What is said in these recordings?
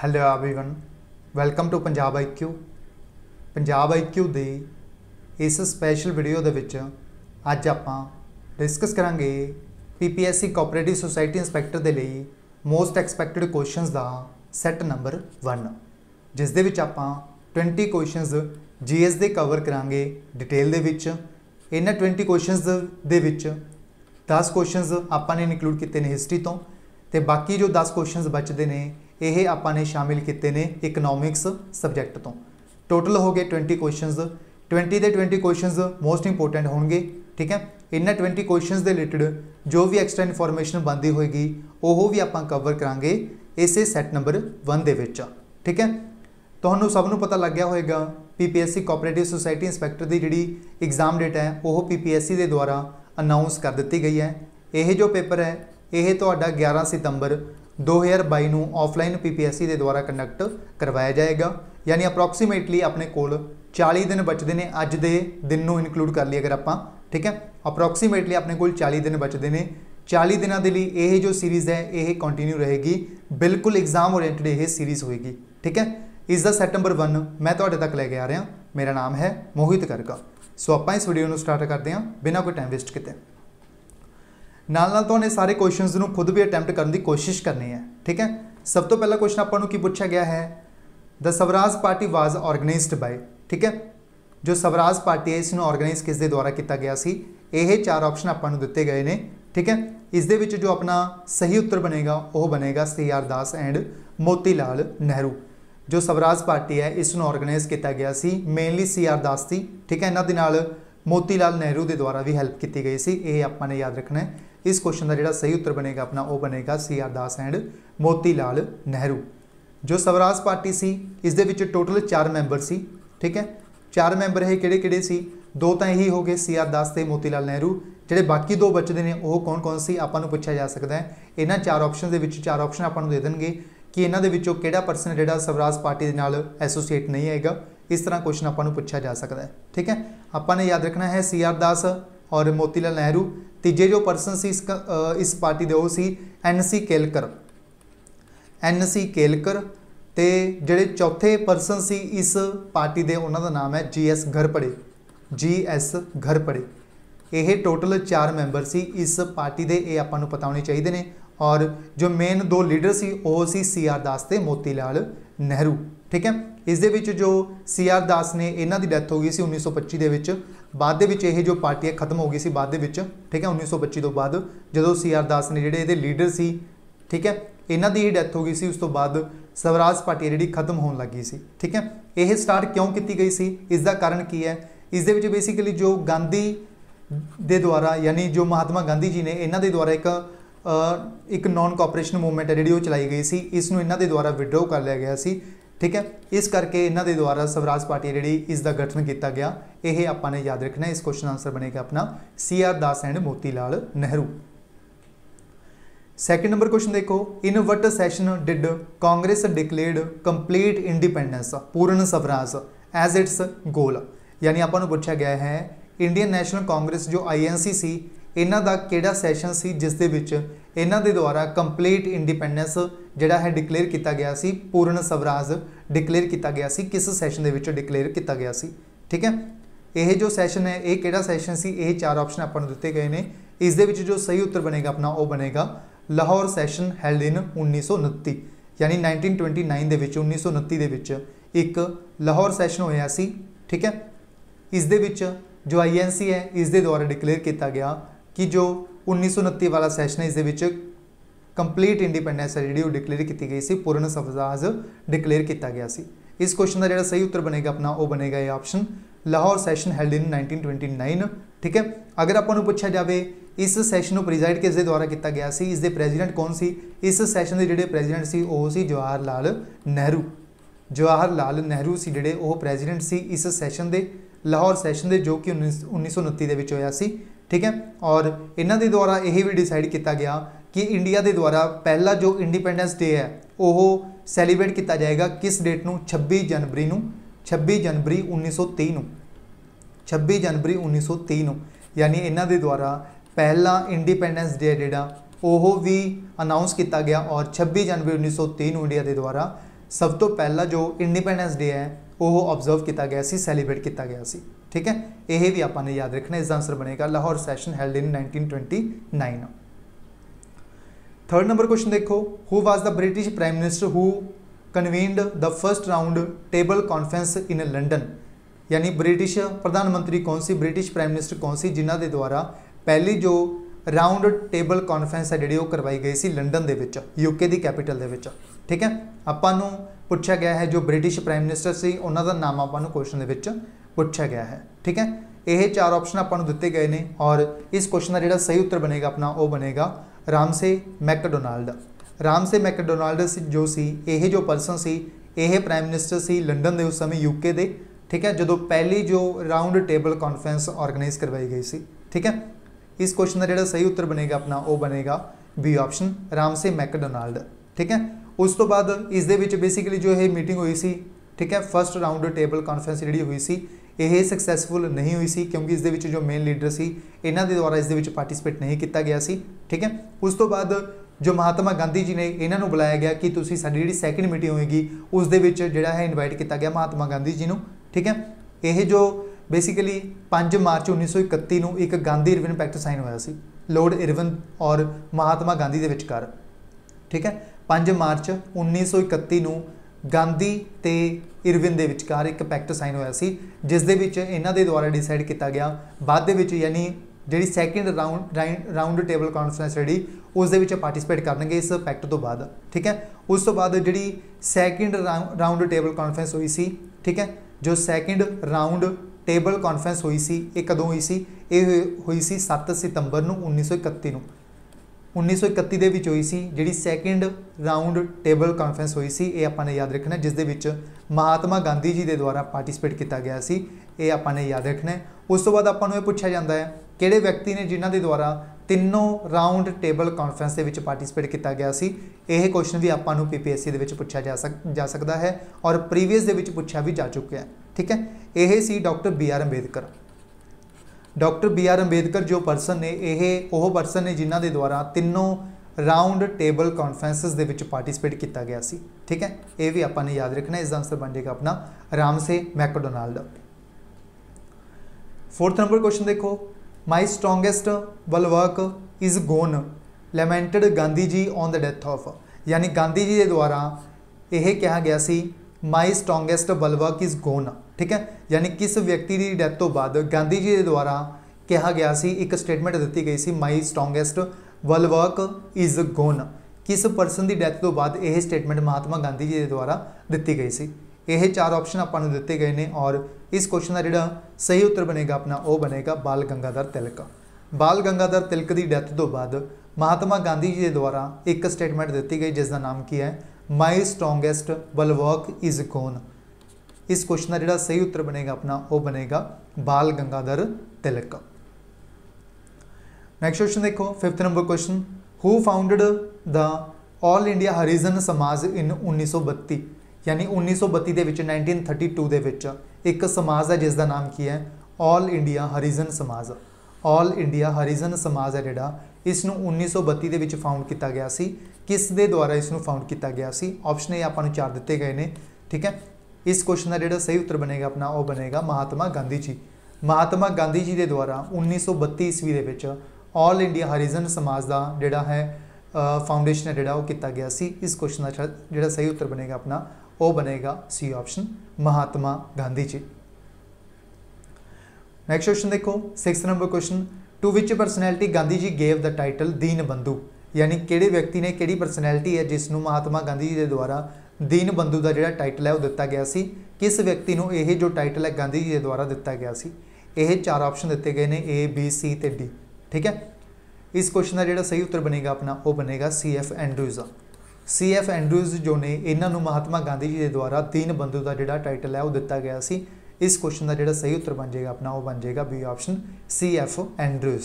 Hello everyone, welcome to Punjab IQ। Punjab IQ दे इस special video दे विच अज आपां डिस्कस करांगे PPSC कोऑपरेटिव सोसाइटी इंस्पैक्टर दे लई मोस्ट एक्सपैक्टेड क्वेश्चंस दा सैट नंबर 1, जिस दे विच आपां 20 क्वेश्चंस GS दे कवर करांगे डिटेल दे विच। इन्हां 20 क्वेश्चंस दे विच 10 क्वेश्चंस आपां ने इनकलूड कीते ने हिस्टरी तो, ते बाकी जो 10 क्वेश्चंस बचते ने यह आपां ने शामिल किए ने इकनॉमिक्स सबजैक्ट तो। टोटल हो गए 20 क्वेश्चंस। 20 के 20 क्वेश्चंस मोस्ट इंपोर्टेंट होंगे, ठीक है। इन्हां 20 क्वेश्चंस के रिलेटेड जो भी एक्सट्रा इनफॉर्मेशन बनती होएगी वो भी आपां कवर करांगे इसे सैट नंबर 1 दे विच, ठीक है। तुहानूं सबनूं पता लग गया होएगा PPSC कोऑपरेटिव सोसाइटी इंस्पैक्टर की जिहड़ी एग्जाम डेट है वो PPSC के द्वारा अनाउंस कर दी गई है। यह जो पेपर है यह तुहाडा 11 सितंबर 2022 नूं ऑफलाइन PPSC के द्वारा कंडक्ट करवाया जाएगा। यानी अप्रोक्सीमेटली अपने कोल 40 दिन बचते हैं। अज के दिन नूं इनकलूड कर लिए अगर आपां, ठीक है, अप्रोक्सीमेटली अपने कोल 40 दिन बचते हैं। 40 दिनों के लिए यह जो सीरीज़ है यह कंटिन्यू रहेगी, बिल्कुल एग्जाम ओरिएंटेड यह सीरीज़ होएगी, ठीक है। इसका सैट नंबर 1 मैं तुहाडे तक लैके आ रहा। मेरा नाम है मोहित गर्ग। सो आपां इस वीडियो को स्टार्ट करते हैं बिना कोई टाइम वेस्ट किए। नाल तुहानूं सारे क्वेश्चंस नूं खुद भी अटैम्प्ट करने की कोशिश करनी है, ठीक है। सब तो पहला क्वेश्चन आपां नूं की पूछा गया है, the Swaraj party was organised by, ठीक है। जो स्वराज पार्टी है इसनूं ऑर्गेनाइज किस दे द्वारा किया गया सी। यह 4 ऑप्शन आपां नूं दिते गए ने, ठीक है। इस दे विच जो अपना सही उत्तर बनेगा वह बनेगा CR दास एंड मोतीलाल नेहरू। जो स्वराज पार्टी है इसनूं ऑर्गेनाइज किया गया सी मेनली CR दास थी, ठीक है। इन्हां दे नाल मोतीलाल नेहरू के द्वारा भी हैल्प की गई सी। ये आपां ने याद रखना है। इस क्वेश्चन का जिहड़ा सही उत्तर बनेगा अपना वो बनेगा CR दास एंड मोतीलाल नेहरू। जो स्वराज पार्टी सी इस दे विच टोटल 4 मैंबर सी, ठीक है। 4 मैंबर है किहड़े-किहड़े सी, 2 तो यही हो गए CR दास ते मोतीलाल नेहरू। जिहड़े बाकी 2 बचते हैं वो कौन कौन सी आपां नूं पूछा जा सकता है। इन्हां 4 ऑप्शन दे विच 4 ऑप्शन आपां नूं दे देणगे कि इन्हां दे विचों किहड़ा परसन जिहड़ा स्वराज पार्टी दे नाल एसोसीएट नहीं आएगा। इस तरह क्वेश्चन आपां नूं पूछा जा सकता है, ठीक है। आपां ने याद रखना है CR दास और मोतीलाल नेहरू। तीजे जो परसन सी इस पार्टी दे वो सी NC केलकर। NC केलकर ते जिहड़े चौथे परसन सी इस पार्टी दे उन्हां दा नाम है GS घरपड़े। GS घरपड़े। यह टोटल 4 मैंबर सी इस पार्टी दे, ये आपां नूं पता होने चाहिए ने। और जो मेन 2 लीडर सी वो सी CR दास ते मोतीलाल नेहरू, ठीक है। इस दे विच जो CR दास ने इन्हां दी डैथ हो गई सी 1925 दे विच। बाद दे विच ये जो पार्टी है खत्म हो गई सी बाद दे विच, ठीक है। 1925 तो बाद जो CR दास ने जिहड़े इहदे लीडर सी, ठीक है, इन्हां दी ही डैथ हो गई सी। उस तो बाद स्वराज पार्टी जिहड़ी खत्म होने लगी सी, ठीक है। यह स्टार्ट क्यों की गई सी, इसका कारण की है। इस दे विच बेसिकली जो गांधी दे द्वारा यानी जो महात्मा गांधी जी ने इन्हां दे द्वारा एक नॉन कोऑपरेशन मूवमेंट है जिहड़ी चलाई गई सी, इसनूं इन्हां दे द्वारा विड्रॉ कर लिया गया सी, ठीक है। इस करके इन्हां दे द्वारा स्वराज पार्टी जिहड़ी इसका गठन किया गया। यह आपां ने याद रखना है। इस क्वेश्चन आंसर बनेगा अपना CR Das and Motilal Nehru. Second number question देखो, in what session did Congress declared complete independence Purna Swaraj as it's गोल। यानी आपां नूं पूछा गया है इंडियन नैशनल कांग्रेस जो INC सी इन्हां दा किहड़ा सैशन सी जिस दे विच इन्हां दे द्वारा कंप्लीट इंडिपेंडेंस जिहड़ा है डिक्लेयर किया गया सी, पूर्ण स्वराज डिक्लेयर किया गया सी, किस सैशन दे विच डिक्लेयर किया गया सी, ठीक है। यह जो सैशन है ये किहड़ा सैशन सी, ये 4 ऑप्शन आपां नूं दिते गए ने। इस दे विच जो सही उत्तर बनेगा अपना वो बनेगा लाहौर सैशन हैल्ड इन 1929। यानी 1929 दे विच 1929 दे विच एक लाहौर सैशन होया सी, ठीक है। इस दे विच जो INC है इस दे द्वारा डिक्लेयर किया गया कि जो 1929 वाला सैशन है इस दे विच कंप्लीट इंडिपेंडेंस है जी डिक्लेयर की गई सी, पूर्ण स्वराज डिक्लेयर किया गया सी। इस क्वेश्चन का जो सही उत्तर बनेगा अपना वो बनेगा ये option Lahore session held in 1929, ठीक है। अगर आपां नूं पूछा जाए इस सैशन को प्रिजाइड किस दे द्वारा किया गया सी, इसके प्रेजिडेंट कौन सी, इस सैशन के जिहड़े प्रेजिडेंट सी वो सी जवाहर लाल नेहरू। जवाहर लाल नेहरू सी जिहड़े वो प्रेजिडेंट सी इस सैशन के लाहौर सैशन के जो कि 1929 दे विच होया सी, ठीक है। और इन्हां दे द्वारा यह भी डिसाइड किया गया कि इंडिया के द्वारा पहला जो इंडिपेंडेंस डे है वो सैलीब्रेट किया जाएगा किस डेट नूं, 26 जनवरी 1930 26 जनवरी 1930। यानी इन्हां दे द्वारा पहला इंडिपेंडेंस डे जिहड़ा वो भी अनाउंस किया गया और 26 जनवरी 1930 इंडिया के द्वारा सब तो पहला जो इंडिपेंडेंस डे है वो ऑबजर्व किया गया सी, सैलीब्रेट किया गया सी। ठीक है, यह भी आपने याद रखना। इसका आंसर बनेगा Lahore session held in 1929। Third number question देखो, who was the British prime minister who convened the first round table conference in London. यानी ब्रिटिश प्रधानमंत्री कौन सी, ब्रिटिश प्राइम मिनिस्टर कौन सी जिन्हों के द्वारा पहली जो राउंड टेबल कॉन्फ्रेंस है जी करवाई गई सी लंडन के विच, यूके की कैपिटल के विच। ठीक है, आपां पूछा गया है जो ब्रिटिश प्राइम मिनिस्टर से उन्हों का नाम आपां क्वेश्चन के पूछा गया है। ठीक है, ये 4 ऑप्शन आपां दिते गए हैं और इस क्वेश्चन का जो सही उत्तर बनेगा अपना वो बनेगा रामसे मैकडोनाल्ड। रामसे मैकडोनाल्ड जो सी यह जो पर्सन सी यह प्राइम मिनिस्टर सी लंडन के उस समय यूके दे। ठीक है, जो पहली जो राउंड टेबल कॉन्फ्रेंस ऑर्गेनाइज करवाई गई सी। ठीक है, इस क्वेश्चन का जो सही उत्तर बनेगा अपना वो बनेगा बी ऑप्शन रामसे मैकडोनाल्ड। ठीक है, उस तो बाद इस दे विच बेसिकली जो ये मीटिंग हुई सी, ठीक है, फर्स्ट राउंड टेबल कॉन्फ्रेंस जी हुई सी यह सक्सैसफुल नहीं हुई सी क्योंकि इस दे विच जो मेन लीडर सी इन्हां दे द्वारा इस दे विच पार्टिसिपेट नहीं किया गया सी। ठीक है, उस तो बाद जो महात्मा गांधी जी ने इन्हों बुलाया गया कि तुसीं साडी जी सैकेंड मीटिंग होएगी उस दे विच जिहड़ा है इनवाइट किया गया महात्मा गांधी जी को। ठीक है, यह जो बेसिकली 5 मार्च 1931 को एक गांधी इरविन पैक्ट साइन होया सी लॉर्ड इरविन और महात्मा गांधी के विचकार। ठीक है, 5 मार्च 1931 को गांधी ते इरविन के विचकार एक पैक्ट साइन होया सी जिस दे विच इन्हां दे द्वारा डिसाइड किया गया बाद दे विच यानी जी सैकेंड राउंड टेबल कॉन्फ्रेंस जी उस पार्टिसिपेट करनगे इस पैक्ट तो बाद। ठीक है, उस तो बाद जी सैकेंड राउंड टेबल कॉन्फ्रेंस हुई सी। ठीक है, जो सैकेंड राउंड टेबल कॉन्फ्रेंस हुई सी ये कदों हुई सी, ये हुई सी 7 सितंबर 1931 को 1931 दे विच हुई सी जिहड़ी सैकेंड राउंड टेबल कॉन्फ्रेंस हुई सी। ये आपां ने याद रखना जिस दे विच महात्मा गांधी जी के द्वारा पार्टिसिपेट किया गया सी, ये आपां ने याद रखना है। उस तो बाद आपां नूं ये पूछा जाता है किहड़े व्यक्ति ने जिन्हां दे द्वारा तीनों राउंड टेबल कॉन्फ्रेंस के विच पार्टिसिपेट किया गया सी। यह क्वेश्चन भी आपां नूं PPSC दे विच पूछा जा सकता है और प्रीवियस दे विच पूछा भी जा चुका है। ठीक है, यह सी doctor BR Ambedkar. Doctor BR Ambedkar जो पर्सन ने यह वो पर्सन ने जिन्हों के द्वारा तीनों राउंड टेबल कॉन्फ्रेंसिस दे विच पार्टिसिपेट किया गया सी। ठीक है, ये भी आपां ने याद रखना। इसका आंसर बन जाएगा अपना Ramsay McDonald. 4th number question देखो, my strongest bulwark is gone lamented Gandhi ji on the death of. यानी गांधी जी के द्वारा यह कहा गया सी माई स्ट्रोंगेस्ट बलवर्क इज़ गोन। ठीक है, यानी किस व्यक्ति की डेथ तो बाद गांधी जी के द्वारा कहा गया सी एक स्टेटमेंट दी गई सी माई स्ट्रोंगेस्ट बलवर्क इज़ गोन। किस परसन की डेथ तो बाद यह स्टेटमेंट महात्मा गांधी जी के द्वारा दी गई सी। यह 4 ऑप्शन आपां नूं दिते गए हैं और इस क्वेश्चन का जिहड़ा सही उत्तर बनेगा अपना वो बनेगा बाल गंगाधर तिलक। बाल गंगाधर तिलक की डेथ तो बाद महात्मा गांधी जी के द्वारा एक स्टेटमेंट दी गई जिसका नाम की है माई स्ट्रोंगेस्ट बलवर्क इज़ गोन। इस क्वेश्चन का जिहड़ा सही उत्तर बनेगा अपना वो बनेगा बाल गंगाधर तिलक। नैक्सट क्वेश्चन देखो, 5th number question, who founded the all India Harijan Samaj in 1932। यानी 1932 के 1932 के विच एक समाज है जिसका नाम की है ऑल इंडिया हरिजन समाज। ऑल इंडिया हरिजन समाज है जिहड़ा इसनूं 1932 के विच फाउंड किया गया सी। किस दे द्वारा इसनूं फाउंड किया गया सी? ऑप्शन ये आपां नूं 4 दिते गए हैं। ठीक है, इस क्वेश्चन का जिहड़ा सही उत्तर बनेगा अपना वो बनेगा महात्मा गांधी जी। महात्मा गांधी जी के द्वारा 1932 ईस्वी के विच ऑल इंडिया हरिजन समाज का जिहड़ा है फाउंडेशन है जिहड़ा वो किया गया सी। इस क्वेश्चन का जिहड़ा सही उत्तर बनेगा अपना वो बनेगा C option Mahatma Gandhi ji. Next question देखो, 6th number question, to which personality Gandhi ji gave the title Deen Bandhu. यानी किहड़े व्यक्ति ने किहड़ी परसनैलिटी है जिसनूं महात्मा गांधी जी के द्वारा दीन बंधु का जिहड़ा टाइटल है वो दिता गया सी। किस व्यक्ति नूं यह जो टाइटल है गांधी जी के द्वारा दिता गया सी। यह 4 ऑप्शन दिते गए हैं A, B, C ते D। ठीक है, इस क्वेश्चन का जिहड़ा सही उत्तर बनेगा अपना वो बनेगा CF एंड्रूज। CF एंड्रूज जो ने इन्हों महात्मा गांधी जी के द्वारा दीन बंधु का जिहड़ा टाइटल है वो दिता गया सी। इस क्वेश्चन का जिहड़ा सही उत्तर बन जाएगा अपना वो बन जाएगा B option CF Andrews.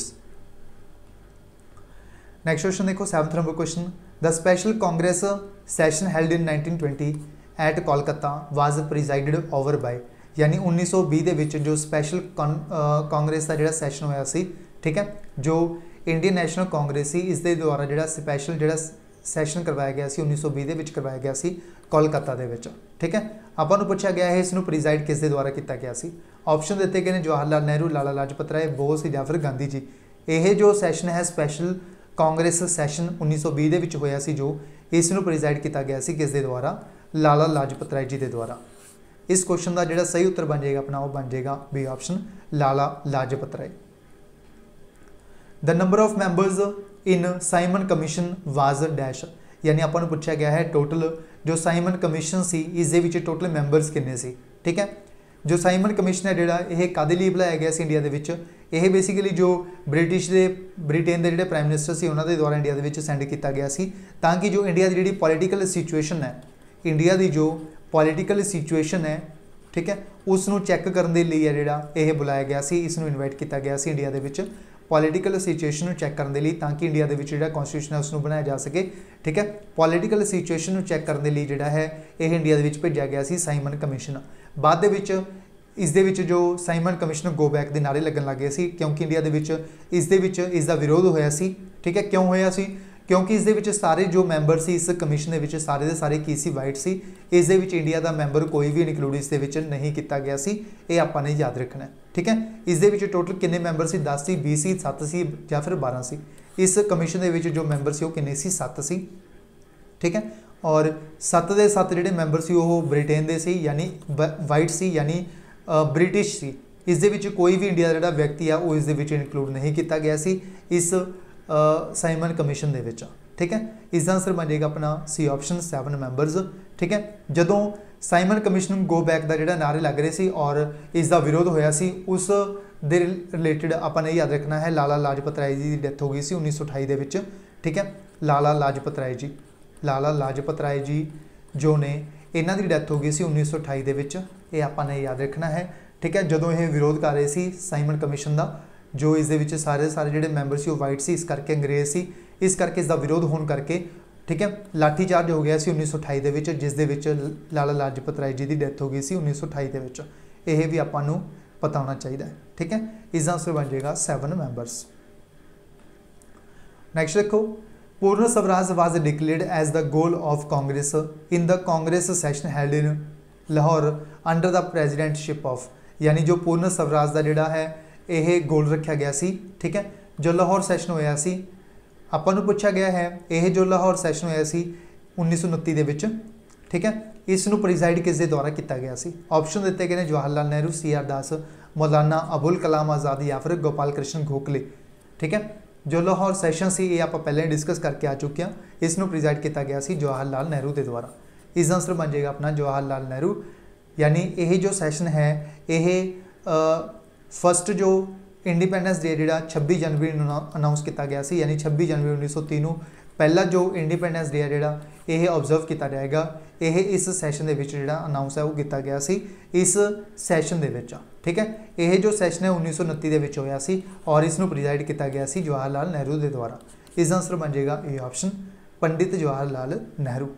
Next question देखो, 7th number question, the special Congress session held in 1920 at Kolkata was presided over by. यानी 1920 के विच जो स्पैशल कांग्रेस का जिहड़ा सैशन होया सी। ठीक है, जो इंडियन नैशनल कांग्रेस सी इस दे द्वारा जिहड़ा स्पैशल जिहड़ा सैशन करवाया गया सी 1920 ਦੇ ਵਿੱਚ करवाया गया सी कोलकाता ਦੇ ਵਿੱਚ। ठीक है, ਆਪਾਂ ਨੂੰ ਪੁੱਛਿਆ ਗਿਆ ਹੈ ਇਸ ਨੂੰ प्रिजाइड किस दे द्वारा किया गया सी। ऑप्शन ਦਿੱਤੇ गए ਨੇ जवाहर लाल नेहरू, लाला लाजपत राय, बोस या फिर गांधी जी। ਇਹ जो सैशन है स्पैशल कांग्रेस सैशन 1920 ਦੇ ਵਿੱਚ ਹੋਇਆ ਸੀ जो इस ਨੂੰ प्रिजाइड किया गया सी किस दे द्वारा, लाला लाजपत राय जी के द्वारा। इस क्वेश्चन का जो सही उत्तर बन जाएगा अपना वो बन जाएगा B option, Lala Lajpat Rai. The number of members in Simon Commission was dash, यानी आपको पूछा गया है टोटल जो साइमन कमीशन सी इस दे विच टोटल मैंबर्स किन्ने सी। ठीक है, जो साइमन कमीशन है जोड़ा यह कादे लिए बुलाया गया इंडिया के, यह बेसिकली जो ब्रिटिश के ब्रिटेन के जोड़े प्राइम मिनिस्टर से उन्होंने द्वारा इंडिया के सेंड किया गया सी, ताकि जो इंडिया की जी पॉलीटिकल सिचुएशन है, इंडिया की जो पॉलीटिकल सिचुएशन है, ठीक है, उसनों चैक करने के लिए जोड़ा यह बुलाया गया सी, इसनों इनवाइट किया गया सी इंडिया के पॉलीटिकल सिचुएशन चैक करने लिए, ताकि इंडिया के जो कॉन्स्टिट्यूशन है उसनों बनाया जा सके। ठीक है, पॉलीटिकल सिचुएशन चैक करने लिए जोड़ा है यह इंडिया के भेजा गया सी साइमन कमीशन। बाद इस दे विच जो साइमन कमीशन गो बैक के नारे लगन लग गए सी, क्योंकि इंडिया के इसका विरोध होया सी। ठीक है, क्यों होया सी, क्योंकि इस दे विच सारे जो मैंबर सी इस कमीशन के विच सारे दे सारे की सी वाइट सी, इस दे विच इंडिया का मैंबर कोई भी इनकलूड इस दे विच नहीं किया गया सी, ये आपां ने याद रखना है। ठीक है, इस दे विच टोटल किन्ने मैंबर सी, 10 सी, 20 सी, 7 सी या फिर 12 सी। इस कमीशन के विच जो मैंबर सी वो किन्ने सी, 7 सी। ठीक है, और 7 दे 7 जिहड़े मैंबर सी वो ब्रिटेन दे सी, यानी वाइट सी, यानी ब्रिटिश सी। इस दे विच कोई भी इंडिया का जिहड़ा व्यक्ति है वो इस दे विच इनकलूड नहीं किया गया सी इस साइमन कमीशन दे विच। ठीक है, इसका आंसर बन जाएगा अपना सी ऑप्शन, 7 मैंबरस। ठीक है, जदों साइमन कमीशन गो बैक का जिहड़ा नारे लग रहे सी और इसका विरोध होया सी, उस दे रिलेटेड आपने याद रखना है लाला लाजपत राय जी की डेथ हो गई सी 1928 दे विच। ठीक है, लाला लाजपत राय जी, लाला लाजपत राय जी जो ने इन्हां दी डेथ हो गई सी 1928 दे विच, ये आपने याद रखना है। ठीक है, जदों ये विरोध कर रहे सी साइमन कमीशन का, जो इस दे विच सारे सारे जिहड़े मैंबर सी वो वाइट सी, इस करके अंग्रेज सी, इस करके इसका विरोध होने करके, ठीक है, लाठीचार्ज हो गया सी 1928 दे विच, जिस दे विच लाला लाजपत राय जी की डेथ हो गई सी 1928 दे विच। यह भी आपां नूं पता होना चाहिए। ठीक है, इसका आंसर बन जाएगा 7 मैंबरस। नैक्सट देखो, Purna Swaraj was declared as the goal of Congress in the Congress session held in Lahore under the presidentship of, यानी जो पूर्ण स्वराज का जोड़ा है यह गोल रखा गया सी। ठीक है, जो लाहौर सैशन होया सी, आपां नूं पूछा गया है यह जो लाहौर सैशन होया सी 1929 दे विच। ठीक है, इसनूं प्रिजाइड किस दे द्वारा किया गया सी। ऑप्शन दिते गए हैं जवाहर लाल नेहरू, CR दास, मौलाना अबुल कलाम आज़ाद या फिर गोपाल कृष्ण गोखले। ठीक है, जो लाहौर सैशन से ये आप पहले डिस्कस करके आ चुके हैं, इसनूं प्रिजाइड किया गया सी जवाहर लाल नेहरू के द्वारा। इसका आंसर बन जाएगा अपना जवाहर लाल नेहरू, यानी यह जो सैशन है यह फस्ट जो इंडिपेंडेंस डे जोड़ा 26 जनवरी अनाउंस किया गया सी, यानी 26 जनवरी 1930 नूं पहला जो इंडिपेंडेंस डे है जोड़ा यह ऑब्जर्व किया जाएगा, यह इस सैशन के जोड़ा अनाउंस है वो किया गया सी इस सैशन के। ठीक है, यह जो सैशन है 1929 के होया सी और इसनूं प्रिजाइड किया गया सी जवाहर लाल नेहरू के द्वारा। इसका आंसर बन जाएगा A option, Pandit Jawahar Lal Nehru.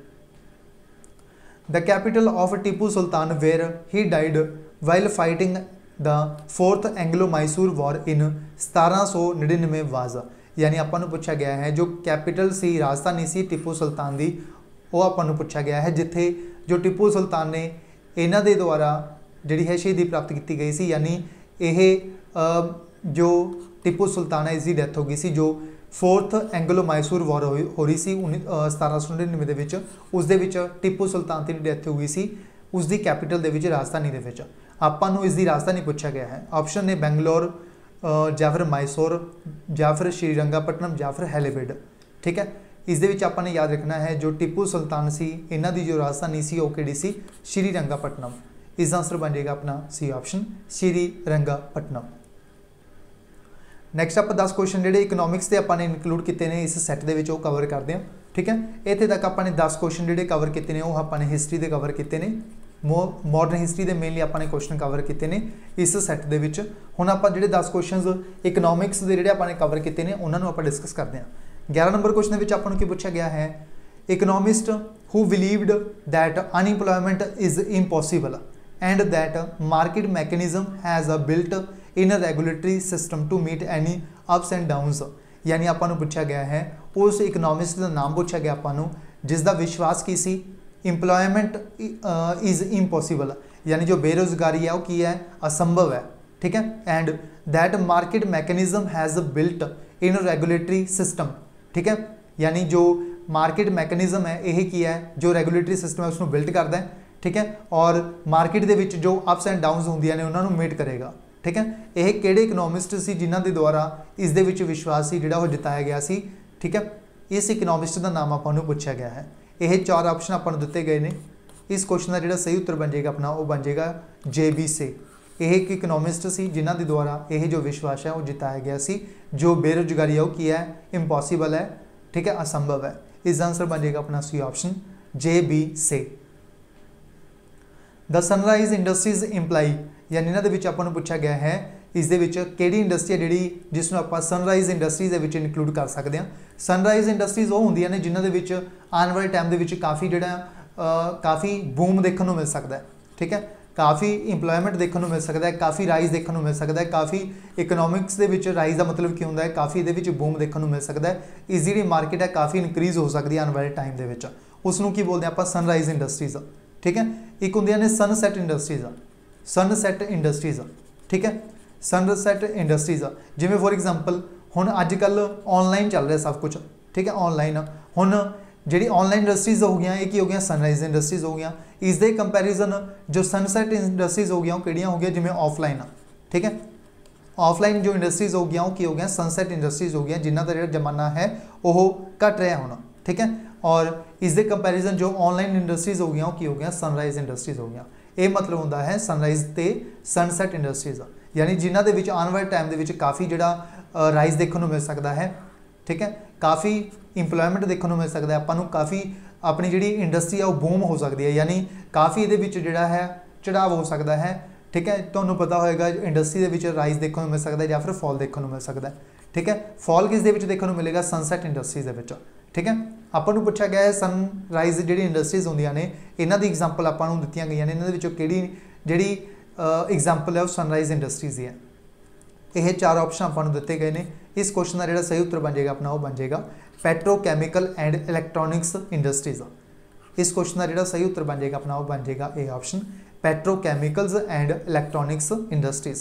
The capital of Tipu Sultan where he died while fighting the 4th Anglo Mysore war in 1799 was, यानी आपां नूं पूछा गया है जो कैपिटल सी राजधानी सी टीपू सुल्तान दी, वो आपां नूं पूछा गया है जिथे जो टीपू सुल्तान ने इन्हां दे द्वारा जिहड़ी है शहीदी प्राप्त की गई सी, यानी यह जो टीपू सुल्तान है इसकी डेथ हो गई सी जो 4th एंग्लो मैसूर वॉर हो रही सी 1799 दे विच, उस दे विच टीपू सुल्तान की डेथ हो गई सी उसकी कैपिटल दे विच राजधानी दे विच। आपां नूं इसकी राजधानी पूछा गया है, ऑप्शन ने बेंगलोर या फिर मैसूर या फिर श्रीरंगापट्टनम या फिर हैलीबेड। ठीक है, इस दे विच आपां ने याद रखना है जो टीपू सुल्तान सी इन्हां दी जो राजधानी सी वो किहड़ी सी, श्रीरंगापट्टनम। इसका आंसर बन जाएगा अपना सी ऑप्शन, श्रीरंगापट्टनम। नैक्सट आप 10 क्वेश्चन जोड़े इकनॉमिक्स के आपने इनकलूड किए हैं इस सैट के कवर करते हैं। ठीक है, इत्थे तक आपने 10 क्वेश्चन जोड़े कवर किए हैं वो आपने हिस्टरी के कवर किए हैं, मॉडर्न हिस्टरी के मेनली आपने क्वेश्चन कवर किए हैं इस सैट के। हुण आप जो 10 क्वेश्चन इकनॉमिक्स के जोड़े आपने कवर किए हैं उन्होंने आप डिस्कस करते हैं। 11 नंबर क्वेश्चन में आपको की पूछा गया है, economist who believed that unemployment is impossible and that market mechanism has a built in a regulatory system to meet any ups and downs, यानी आपां नूं पूछा गया है उस इकनॉमिस्ट का नाम पूछा गया आपां नूं जिसका विश्वास की सी इंप्लॉयमेंट इज़ इंपॉसिबल, यानी जो बेरोज़गारी है वो की है असंभव है, ठीक है। And that market mechanism has built in regulatory system, ठीक है, यानी जो मार्केट मैकेनिज्म है यही की है जो रेगुलेटरी सिस्टम है उसको बिल्ट करता है, ठीक है, और मार्केट के विच जो अप्स एंड डाउनस होंदियां ने उन्होंने मीट करेगा, ठीक है। यह किहड़े इकनॉमिस्ट सी जिन्हां दे द्वारा इस दे विच विश्वास सी जिहड़ा वो जिताया गया सी, ठीक है। इस इकनॉमिस्ट का नाम आपां नूं पूछा गया है। यह 4 ऑप्शन आपां नूं दिते गए ने। इस क्वेश्चन का जिहड़ा सही उत्तर बन जाएगा अपना वो बन जाएगा JB से। यह एक इकनॉमिस्ट सी जिन्हां दे द्वारा यह जो विश्वास है वो जिताया गया सी जो बेरोजगारी है वो की है इंपॉसिबल है, ठीक है, असंभव है। इसका आंसर बन जाएगा अपना सी ऑप्शन JB से। द सनराइज इंडस्ट्रीज इंप्लाई, यानी इन्हां दे विच आपां नूं पूछा गया है इस दे विच किहड़ी इंडस्ट्री है जिहड़ी जिसनूं आपां सनराइज इंडस्ट्रीज दे विच इंक्लूड कर सकते हैं। सनराइज इंडस्ट्रीज वो होंदियां ने जिन्हां दे विच आने वाले टाइम दे विच काफ़ी जिहड़ा काफ़ी बूम देखने को मिल सकता है, ठीक है, काफ़ी इंप्लॉयमेंट देखने को मिल सकता है, काफ़ी राइज देखने को मिल सकता है, काफ़ी इकनॉमिक्स के विच राइज का मतलब की होंदा है काफ़ी ये विच बूम देखने को मिल सकता है। इस जी मार्केट है काफ़ी इनक्रीज हो सकती है आने वाले टाइम के विच, उसनूं की बोलते हैं आप सनराइज इंडस्ट्रीज, ठीक है। एक होंदियां ने सनसैट इंडस्ट्रीज, सनसैट इंडस्ट्रीज, ठीक है, सनसैट इंडस्ट्रीज जिवें फॉर एग्जाम्पल हुण अजकल ऑनलाइन चल रहा सब कुछ, ठीक है, ऑनलाइन हुण जी ऑनलाइन इंडस्ट्रीज हो गई ये की हो गई सनराइज इंडस्ट्रीज हो गई। इसके कंपैरिजन जो सनसैट इंडस्ट्रीज हो गई वो किहड़ियां हो गई जिवें ऑफलाइन, ठीक है, ऑफलाइन जो इंडस्ट्रीज हो गई वो की हो गई सनसैट इंडस्ट्रीज हो गई जिन्हों का जो जमाना है वो घट रहा होना, ठीक है। और इसके कंपैरिजन जो ऑनलाइन इंडस्ट्रीज हो गई वो की हो गई सनराइज इंडस्ट्रीज हो गई। ये मतलब होंदा है सनराइज ते सनसैट इंडस्ट्रीज, यानी जिन्हों के आने वाले टाइम के काफ़ी जोड़ा राइज देखने को मिल सकता है, ठीक है, काफ़ी इंप्लॉयमेंट देखने को मिल सकता है, आपां काफ़ी अपनी जी इंडस्ट्री है वो बूम हो सकती है, यानी काफ़ी ये जोड़ा है चढ़ाव हो सकता है, ठीक है। तो पता होगा इंडस्ट्री के राइज देखने को मिल सकता है या फिर फॉल देखने को मिल सकता है, ठीक है। फॉल किस देखने को मिलेगा सनसैट इंडस्ट्रीज के, ठीक है। आपां पूछा गया है सनराइज जी इंडस्ट्रीज होंदियां ने इन्हां दी एग्जाम्पल आपां नूं दित्तियां गईयां ने, इन्हां दे विचों किहड़ी जिहड़ी एग्जाम्पल है वो सनराइज इंडस्ट्रीज ही है। यह 4 ऑप्शन आपां नूं दिते गए हैं। इस क्वेश्चन का जिहड़ा सही उत्तर बन जाएगा अपना वो बन जाएगा पेट्रोकैमिकल एंड इलैक्ट्रॉनिक्स इंडस्ट्रीज। इस क्वेश्चन का जिहड़ा सही उत्तर बन जाएगा अपना वो बन जाएगा A option petrochemicals and electronics industries.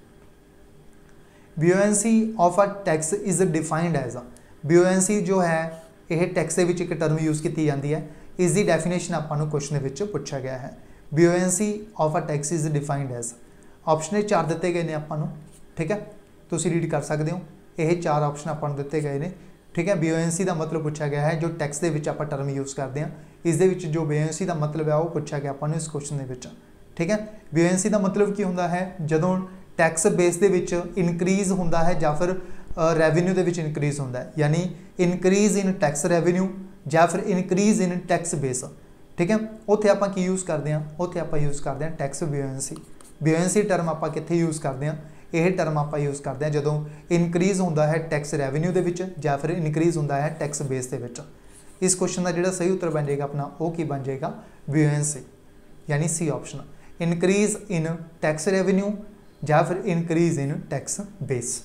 Buoyancy of a tax is defined as, buoyancy जो है यह टैक्स के एक टर्म यूज़ की जाती है, इसकी डेफिनेशन आपां क्वेश्चन में पूछा गया है। Buoyancy of a tax is defined as, option 4 दिते गए हैं आपां, ठीक है, तुसीं रीड कर सकते हो। यह 4 ऑप्शन आपां दिते गए हैं, ठीक है। बुओयेंसी का मतलब पूछा गया है जो टैक्स के आप टर्म यूज़ करते हैं, इस जो बुओयेंसी का मतलब है वो पूछा गया आपां इस क्वेश्चन के, ठीक है। बुओयेंसी का मतलब की होंदा है जदों टैक्स बेस के इनक्रीज होंदा है या फिर रैवन्यू के इनक्रीज होंदा है, यानी इनक्रीज इन टैक्स रैवन्यू या फिर इनक्रीज इन टैक्स बेस, ठीक है। उत्थे आपां की यूज़ करते हैं, उत्थे आपां यूज़ करते हैं टैक्स बुओयेंसी। बुओयेंसी टर्म आपां कित्थे यूज़ करते हैं, यह टर्म आपां यूज़ करते हैं जदों इनक्रीज होंदा है टैक्स रैवन्यू के विच या फिर इनक्रीज होंदा है टैक्स बेस के विच। इस क्वेश्चन का जिहड़ा सही उत्तर बन जाएगा अपना वो की बन जाएगा बुओयेंसी, यानी C option increase in tax revenue या फिर increase in tax base.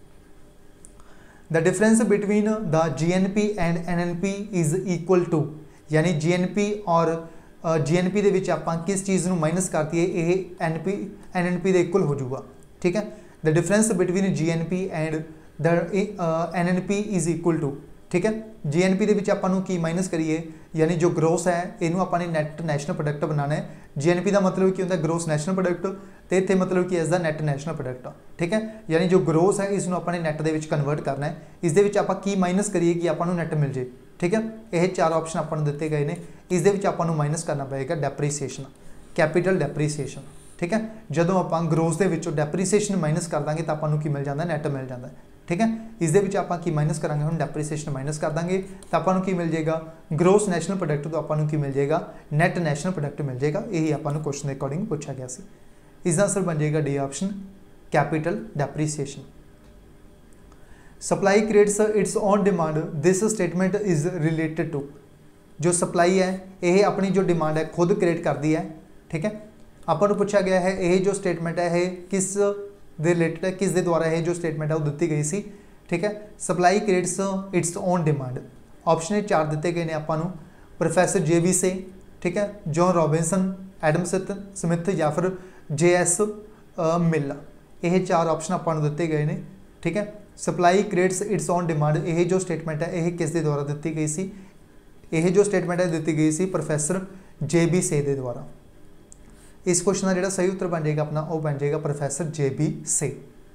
The difference between the GNP and NNP is equal to, यानी GNP और GNP के आपां किस चीज़ को माइनस करती है यह NNP के इक्वल हो जाऊगा, ठीक है। The difference between GNP and the NNP is equal to, ठीक है। GNP के आपां की माइनस करिए यानी जो ग्रोस है इनू आपां नैट नैशनल प्रोडक्ट बनाना है। GNP का मतलब की होंदा ग्रोस नैशनल प्रोडक्ट, तो इत्थे मतलब कि इसका नैट नैशनल प्रोडक्ट, ठीक है, यानी जो ग्रोस है इसनूं आपां नैट दे विच कन्वर्ट करना है। इस दे विच आपां की माइनस करिए कि आपां नैट मिल जाए, ठीक है। यह 4 ऑप्शन आपां दिते गए हैं, इस दे विच आपां माइनस करना पएगा डेप्रीसीएशन, कैपीटल डेप्रीसीएशन, ठीक है। जदों आपां ग्रोस दे विचों डेप्रीसीएशन माइनस कर देंगे तो आपां की मिल जाता नैट मिल जाता है, ठीक है। इस दे विच आपां की माइनस करांगे हम डेप्रीसीएशन माइनस कर देंगे तो आपां की मिल जाएगा ग्रोस नैशनल प्रोडक्ट, तो आपां की मिल जाएगा नैट नैशनल प्रोडक्ट मिल जाएगा। यही आपां क्वेश्चन के अकॉर्डिंग पूछा गया सी। इसका आंसर बन जाएगा D option capital depreciation. Supply creates its own demand, this statement is related to, जो सप्लाई है यह अपनी जो डिमांड है खुद क्रिएट करती है, ठीक है। आपको पूछा गया है यह जो स्टेटमेंट है यह किस दे रिलेटेड है, किस दे द्वारा यह जो स्टेटमेंट है वो दी गई सी, ठीक है। Supply creates its own demand. Option A 4 दिते गए ने आपां नूं, प्रोफैसर JB से, ठीक है, जॉन रॉबिनसन, एडम स्मिथ या फिर JS मिल। ये 4 ऑप्शन आपां नूं दिते गए ने, ठीक है। Supply creates its own demand, ये जो स्टेटमेंट है ये किस दे द्वारा दी गई सी? यह जो स्टेटमेंट है दी गई सी प्रोफैसर JB से दे द्वारा। इस क्वेश्चन का जो सही उत्तर बन जाएगा अपना वो बन जाएगा प्रोफैसर JB से।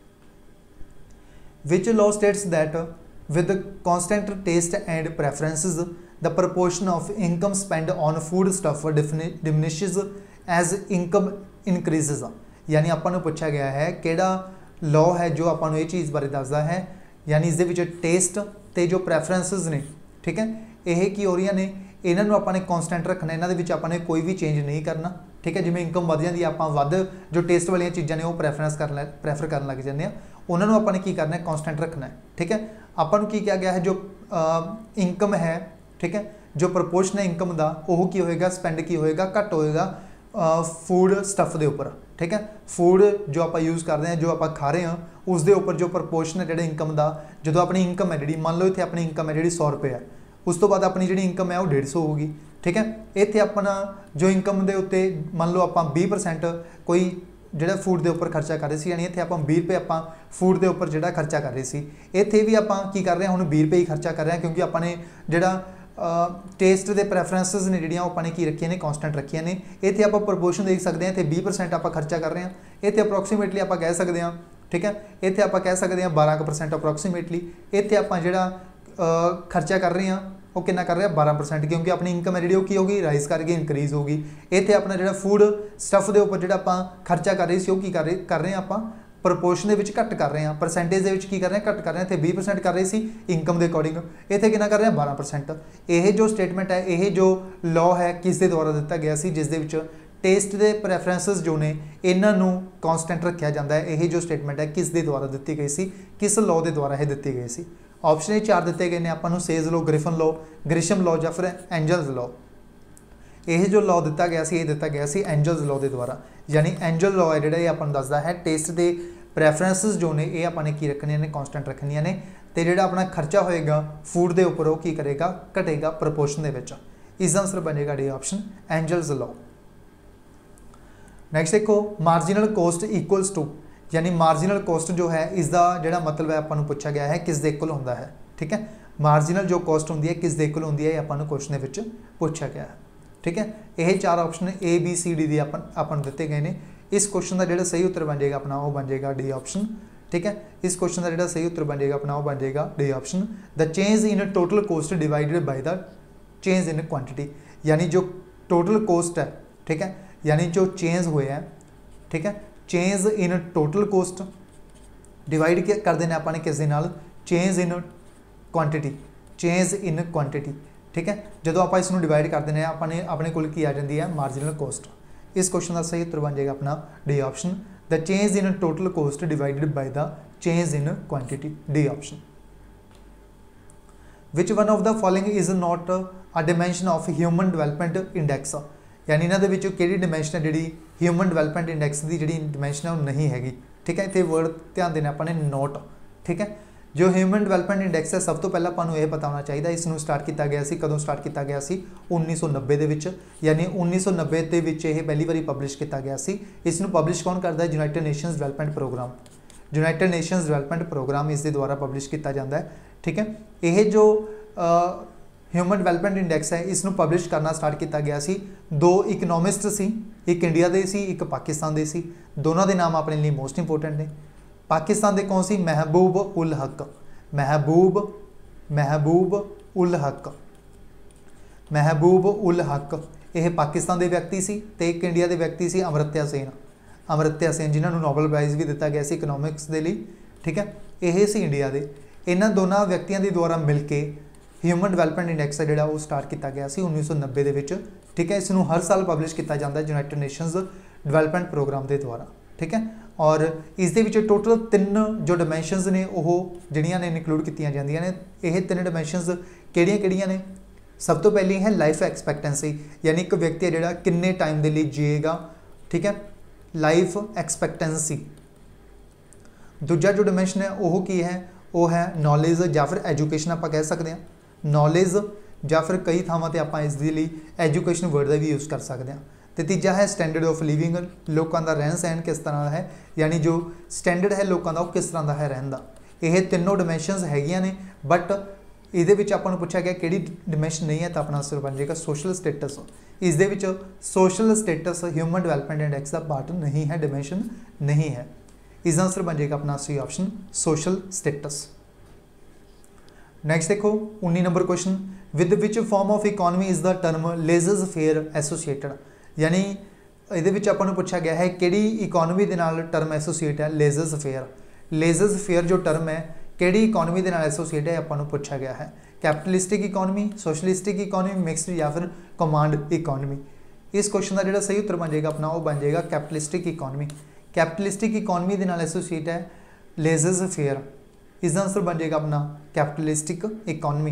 Which law states that with constant taste and preferences, the proportion of income spent on food stuff diminishes as income increases? यानी आपां नूं पूछा गया है किहड़ा लॉ है जो आपां नूं ये चीज़ बारे दसदा है, यानी इस दे विच टेस्ट ते जो प्रैफरेंसिस ने, ठीक है, ये की हो रही ने, इन्हां नूं आपां ने कॉन्सटेंट रखना, इन्हां दे विच आपां ने कोई भी चेंज नहीं करना, ठीक है। जिवें इनकम वध जांदी आपां वध जो टेस्ट वाली चीज़ां ने वो प्रैफर करन लग जांदे आ, उन्होंने आपां ने की करना है कॉन्सटेंट रखना है, ठीक है। आपां नूं की किया गया है जो इनकम है, ठीक है, जो प्रपोर्शन है इनकम का वो की होएगा, स्पेंड की होएगा, घट होएगा फूड स्टफ के उपर, ठीक है। फूड जो आप यूज़ कर रहे हैं, जो आप खा रहे हैं, उसके उपर जो प्रपोर्शन है जो इनकम का, जो अपनी इनकम है जी, मान लो इतने अपनी इनकम है जी 100 रुपये है, उस तो बाद अपनी जी इनकम है वो 150 होगी, ठीक है। इतने अपना जो इनकम के उत्ते मान लो आप 20% कोई जो फूड के उपर खर्चा कर रहे थे, यानी इतने आप 20 रुपये आप फूड के उपर जो खर्चा कर रहे थे, इतने भी आप की कर रहे हैं हुण 20 रुपये ही खर्चा कर रहे हैं, क्योंकि आपने जोड़ा टेस्ट के प्रैफरेंसिस ने जोड़ियाँ आपने की रखिया ने कॉन्सटेंट रखिया ने। इतने आप प्रपोर्शन देख सकते हैं, इतने 20% आप खर्चा कर रहे हैं, इतने अप्रोक्सीमेटली आप कह सकते हैं, ठीक है, इतने आप कह सकते हैं 12% अप्रोक्सीमेटली, इतने आप जो खर्चा कर रहे हैं वो कितना कर रहे हैं 12%, क्योंकि अपनी इनकम है जी की होगी राइज करके इंक्रीज होगी। इतने अपना जो फूड स्टफ के उपर जो आप खर्चा कर रहे थे कर रहे हैं आप प्रपोर्शन के घट कर रहे हैं, परसेंटेज की कर रहे हैं घट कर रहे हैं, इतने 20% कर रहे थे इनकम के अकॉर्डिंग, इतने कितना कर रहे हैं 12%। यह जो स्टेटमेंट है, यह जो लॉ है किस दे द्वारा दिता गया सी, जिस दे विच टेस्ट के प्रैफरेंसिस जो ने इन्हों कॉन्सटेंट रखा जाता है। यह जो स्टेटमेंट है किस दे द्वारा दी गई सी, किस लॉ के द्वारा यह दी गई सी? ऑप्शन ए 4 दिते गए हैं आपको, सेज लॉ, ग्रिशम लॉ या फिर एंजल्स लॉ। यह जो लॉ दिता गया सी, ये दिता गया सी एंजल्स लॉ के द्वारा, यानी एंजल लॉ है जोड़ा आपको दसदा है टेस्ट के प्रैफरेंसिस जो ने ये आपने की रखनिया ने कॉन्सटेंट रखनिया ने, तो जोड़ा अपना खर्चा होएगा फूड के उपर वो की करेगा घटेगा प्रपोर्शन के विच। इसका आंसर बनेगा D option Engel's law. Next देखो, मार्जिनल कॉस्ट इक्वल्स टू, यानी मार्जिनल कॉस्ट जो है इसका जोड़ा मतलब है आपको पूछा गया है किस दे इक्वल होंदा है, ठीक है। मार्जिनल जो कॉस्ट होंदी है किस दे इक्वल होंदी है, आपको क्वेश्चन के पूछा गया है, ठीक है। यह 4 option A B C D अपन दिते गए हैं। इस क्वेश्चन का जो सही उत्तर बन जाएगा अपना वो बन जाएगा डी ऑप्शन, ठीक है। इस क्वेश्चन का जो सही उत्तर बन जाएगा अपना वो बन जाएगा D option, the change in total cost divided by the change in quantity, यानी जो टोटल कॉस्ट है, ठीक है, यानी जो चेंज हुए हैं, ठीक है, change in total cost divide कर देना अपने किस दे नाल, change in quantity, change in quantity, ठीक है। जो आप इसमें डिवाइड कर देने अपने अपने को आ जाती है मार्जिनल कॉस्ट। इस क्वेश्चन का सही उत्तर बन जाएगा अपना D option, the change in total cost divided by the change in quantity, D option. Which one of the following is not a dimension of human development index, यानी इन्होंने कि dimension है जी ह्यूमन डिवेलपमेंट इंडैक्स की जी dimension है वो नहीं हैगी, ठीक है। इतने वर्ड ध्यान देना अपने नोट, ठीक है। जो ह्यूमन डिवेलपमेंट इंडैक्स है सब तो पहले आपको यह पता होना चाहिए इसनूं स्टार्ट किया गया सी, कदों स्टार्ट किया गया सी 1990 के विच, यानी 1990 के विच यह पहली बारी पब्लिश किया गया सी। इसनूं पब्लिश कौन करता है, United Nations Development Programme, United Nations Development Programme इसके द्वारा पब्लिश किया जाता है, ठीक है। यह जो ह्यूमन डिवेलपमेंट इंडैक्स है इसनूं पब्लिश करना स्टार्ट किया गया सी, 2 इकनॉमिस्ट सी, एक इंडिया के सी, एक पाकिस्तान के सी, दोनों के नाम अपने लिए मोस्ट इंपोर्टेंट ने। पाकिस्तान के कौन सी, महबूब उल हक, महबूब उल हक, यह पाकिस्तान के व्यक्ति सी, तो एक इंडिया के व्यक्ति सी अमर्त्य सेन, जिन्होंने नोबल प्राइज़ भी दिता गया सी इकनॉमिक्स के लिए, ठीक है। यह सी इंडिया के, इन्होंने दोनों व्यक्तियों के द्वारा मिलके ह्यूमन डिवेलपमेंट इंडैक्स है जो स्टार्ट किया गया सी 1990 के विच, ठीक है। इसनूं हर साल पब्लिश किया जाता है यूनाइटेड नेशनस डिवेलपमेंट प्रोग्राम के द्वारा, ठीक है। और इस दे विच टोटल 3 जो डिमेंशनस ने वो जिहड़ियां ने इनकलूड कीतियां जांदियां ने। यह 3 डिमेंशनस किहड़ियां ने, सब तो पहली है लाइफ एक्सपैक्टेंसी, यानी एक व्यक्ति है जिहड़ा किन्ने टाइम के लिए जिएगा, ठीक है, लाइफ एक्सपैक्टेंसी। दूजा जो डिमेंशन है वो की है, वो है नॉलेज या फिर एजुकेशन आप कह सकते हैं, नॉलेज या फिर कई थावां ते आपां इसदे लई एजुकेशन वर्ड का भी यूज़ कर सकते हैं। तो तीजा है स्टैंडर्ड ऑफ लिविंग, लोगों का रहन सहन किस तरह है, यानी जो स्टैंडर्ड है लोगों का वो किस तरह का है रहन का। ये तीनों डिमेंशनस हैगियां ने, बट ये आपां नूं पूछा गया किहड़ी डिमेंशन नहीं है, तो अपना आंसर बन जाएगा सोशल स्टेटस। इस दे विच social status human development index का पार्ट नहीं है, डिमेंशन नहीं है। इसका आंसर बन जाएगा अपना C option social status. Next देखो 19 number question, with which form of economy is the term laissez faire associated, यानी ये आपको पूछा गया है कि इकोनॉमी के नाल टर्म एसोसीएट है लेजर फेयर। लेजर फेयर जो टर्म है कि इकोनॉमी के नाल एसोसीएट है आपको पूछा गया है, capitalistic economy, socialistic economy, mixed या फिर कमांड इकोनॉमी। इस क्वेश्चन का जो सही उत्तर बन जाएगा अपना वो बन जाएगा कैपिटलिस्टिक इकोनॉमी। कैपिटलिस्टिक इकोनॉमी के नाल एसोसीएट है लेजर फेयर, इसका आंसर बन जाएगा अपना capitalistic economy.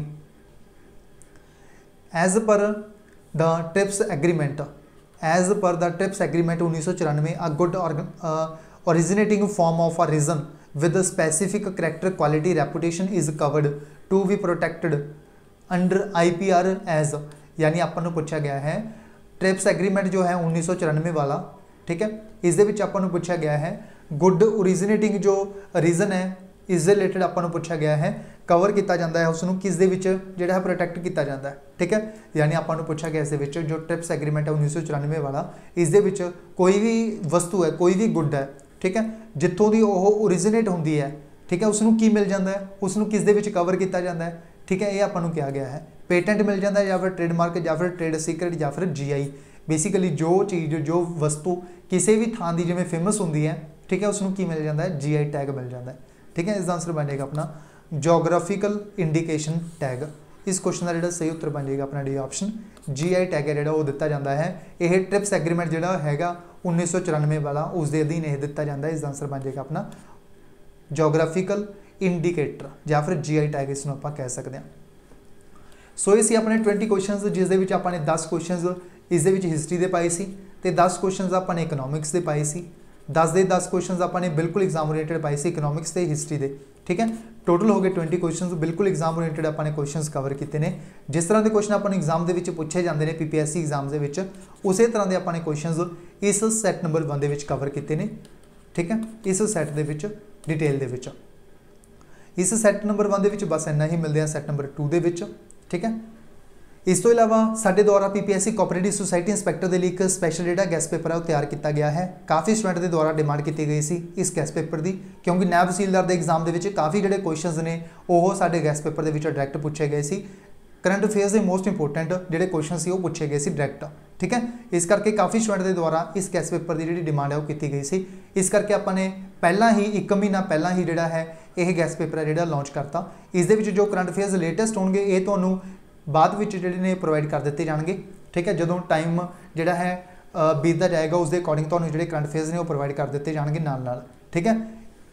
As per the TRIPS agreement, as per the TRIPS agreement 1994 a good originating from of a region with specific character quality reputation is covered to be protected under IPR as, यानी अपन पूछा गया है trips agreement जो है 1994 वाला, ठीक है, इस दे विच अपन पूछा गया है गुड ओरिजिनेटिंग जो रीजन है इस रिलेटेड अपन पूछा गया है कवर किया जाता है उसनों किस दे विच जिहड़ा प्रोटेक्ट किया जाता है, ठीक है, यानी अपन पूछा गया इस दे विच जो ट्रिप्स एग्रीमेंट है 1994 वाला, इस दे विच कोई भी वस्तु है कोई भी गुड है, ठीक है, जितों की ओरिजिनेट होंदी है, ठीक है, उसनों की मिल जाता है, उसनों किस दे विच कवर किया जाता है, ठीक है, ये आपको कहा गया है पेटेंट मिल जाता है या फिर ट्रेडमार्क या फिर ट्रेड सीक्रेट या फिर GI। बेसिकली जो चीज़ जो वस्तु किसी भी थान की जिवें फेमस होंदी है, ठीक है, उसनों की मिल जाता है GI टैग मिल जाता है, ठीक है। इसका आंसर बन जाएगा अपना जोग्राफिकल इंडिकेशन टैग। इस क्वेश्चन का जो सही उत्तर बन जाएगा अपना डी ऑप्शन GI टैग है जो दिता जाता है। यह ट्रिप्स एग्रीमेंट जो हैगा 1994 वाला उसके अधीन यह दिता जाता है। इसका आंसर बन जाएगा अपना जोग्राफिकल इंडिकेटर या फिर GI टैग इसमें आप कह सकते हैं। सो ये अपने 20 क्वेश्चन जिस आपने 10 क्वेश्चन इस हिस्टरी के पाए सी ते 10 क्वेश्चन आपने इकनॉमिक्स के पाए सी। 10 के 10 क्वेश्चन आपने बिल्कुल एग्जाम ओरिएंटेड पाए सी इकनॉमिक्स के हिस्टरी के, ठीक है। टोटल हो गए 20 क्वेश्चन बिल्कुल एग्जाम ओरिएंटेड आपने क्वेश्चन कवर किए हैं। जिस तरह के क्वेश्चन अपने एग्जाम के पूछे जाते हैं PPSC एग्जाम के उस तरह के अपने क्वेश्चन इस सैट नंबर 1 के कवर किए हैं, ठीक है, इस सैट के डिटेल के। इस सैट नंबर 1 के बस इन्ना ही मिलते हैं सैट नंबर 2 के, ठीक है। इस तो इलावा साडे द्वारा PPSC कोऑपरेटिव सोसाइटी इंस्पैक्टर के लिए एक स्पैशल जो गैस पेपर है वो तैयार किया गया है। काफ़ी स्टूडेंट के द्वारा डिमांड की गई सी इस गैस पेपर की, क्योंकि नैब तहसीलदार के एग्जाम के काफ़ी जोड़े क्वेश्चन ने वो साडे गैस पेपर के डायरैक्ट पूछे गए सी। करंट अफेयर्स के मोस्ट इंपोर्टेंट जोड़े क्वेश्चन से वो पूछे गए सी डायरैक्ट, ठीक है। इस करके काफ़ी स्टूडेंट के द्वारा इस गैस पेपर की जी डिमांड है वो की गई सी। इस करके आपने पहला ही 1 महीना पहला ही जोड़ा है यह गैस पेपर है जो लॉन्च करता। इस जो करंट अफेयर्स लेटेस्ट होंगे ये तो बाद में जोड़े ने प्रोवाइड कर दिए जाएंगे, ठीक है। जो टाइम जोड़ा है बीतता जाएगा उसके अकॉर्डिंग तो जो करंट अफेयर्स ने वो प्रोवाइड कर दिए जाएंगे नाल, ठीक है।